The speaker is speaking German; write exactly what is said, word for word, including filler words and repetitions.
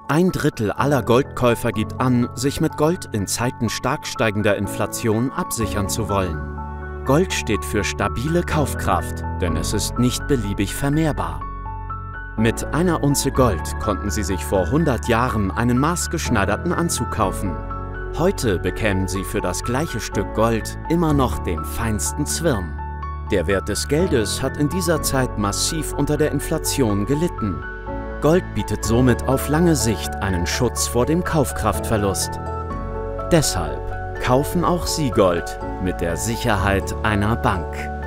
Ein Drittel aller Goldkäufer gibt an, sich mit Gold in Zeiten stark steigender Inflation absichern zu wollen. Gold steht für stabile Kaufkraft, denn es ist nicht beliebig vermehrbar. Mit einer Unze Gold konnten Sie sich vor hundert Jahren einen maßgeschneiderten Anzug kaufen. Heute bekämen Sie für das gleiche Stück Gold immer noch den feinsten Zwirn. Der Wert des Geldes hat in dieser Zeit massiv unter der Inflation gelitten. Gold bietet somit auf lange Sicht einen Schutz vor dem Kaufkraftverlust. Deshalb kaufen auch Sie Gold mit der Sicherheit einer Bank.